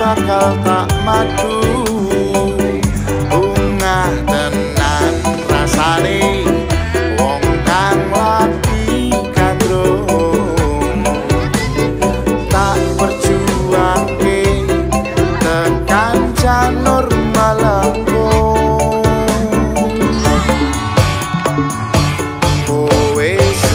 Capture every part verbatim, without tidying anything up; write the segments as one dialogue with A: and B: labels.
A: bakal tak madu. Bunga tenan rasane wong kang lagi gandrung. Tak perjuangke tekan janur malangkung. Kowe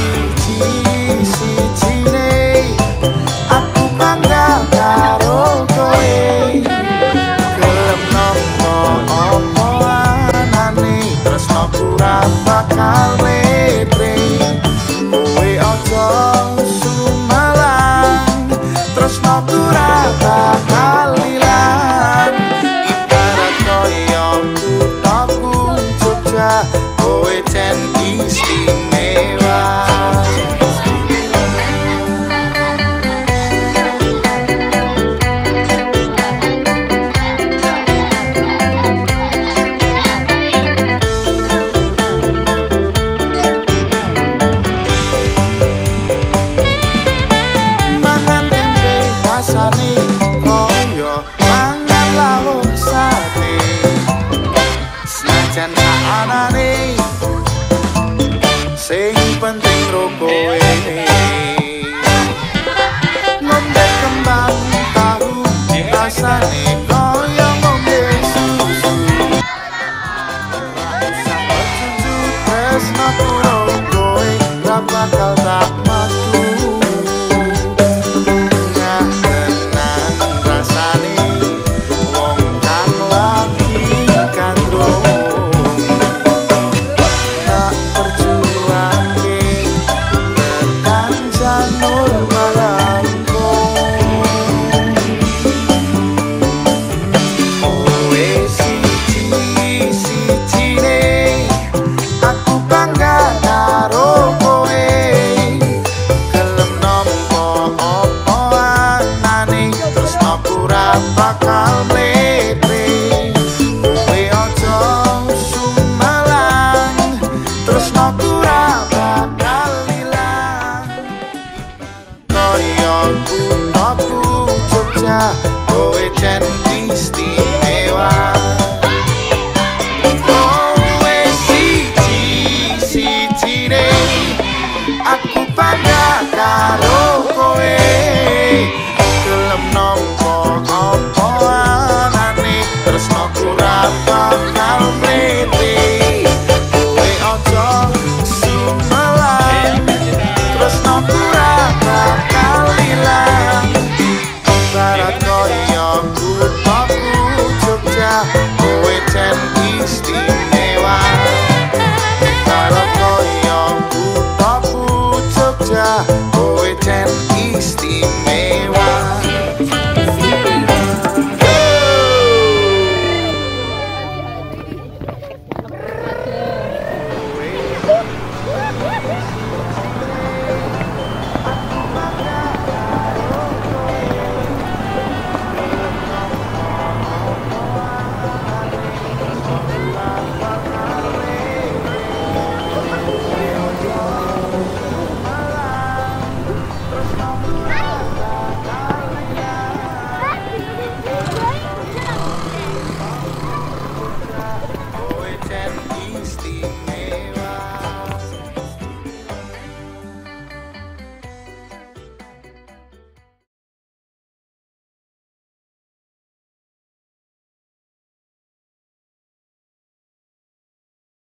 A: siji-sijine aku bangga karo kowe. Gelem nopo opo anane tresnaku ra bakal lete. Kowe aja sumalang tresnaku ra bakal ilang. Ibarat koyo kuthaku Jogja, kowe jen istimewa. Mangan tempe rasane koyo mangan lawuh sate. Senajan saanane sing penting ro kowe. Ngombe kembang tahu rasane koyo ngombe susu. Sampai cucu tresnaku ro kowe ra bakal tak matu. Bunga tenan rasane wong kang lagi gandrung. Tak perjuangke tekan janur malangkung. Kowe siji-sijine aku bangga karo kowe. Gelem nopo opo anane tresnaku ra bakal mlete. Kowe aja sumalang tresnaku ra bakal ilang. Koyo kuthaku Jogja, kowe jen